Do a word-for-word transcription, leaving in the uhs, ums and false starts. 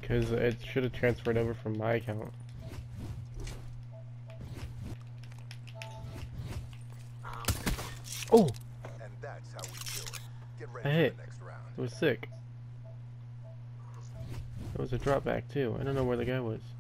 because it should have transferred over from my account. Oh! And that's how we do it. Get I ready hit. for the next round. It was sick. It was a drop back too. I don't know where the guy was.